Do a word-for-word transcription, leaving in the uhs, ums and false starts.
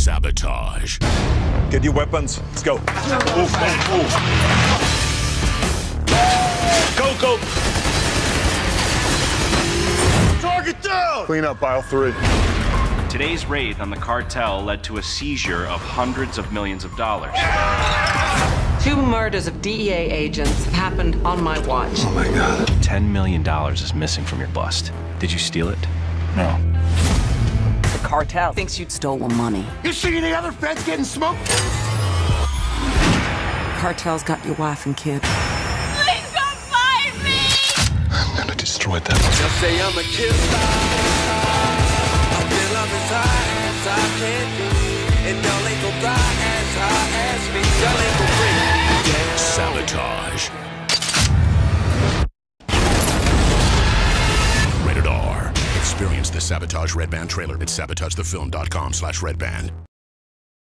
Sabotage. Get your weapons. Let's go. Move, move, move. Go, go. Target down. Clean up aisle three. Today's raid on the cartel led to a seizure of hundreds of millions of dollars. Two murders of D E A agents have happened on my watch. Oh my God. Ten million dollars is missing from your bust. Did you steal it? No. The cartel thinks you'd stolen money. You see any other feds getting smoked? The cartel's got your wife and kid. Please don't find me! I'm gonna destroy them. They'll say I'm a killer. I feel I'm as high as I can be. And y'all ain't gon' fly as high as me. Y'all ain't gon' bring me down. Sabotage. Rated R. Experience the Sabotage Red Band trailer at sabotage the film dot com slash red band.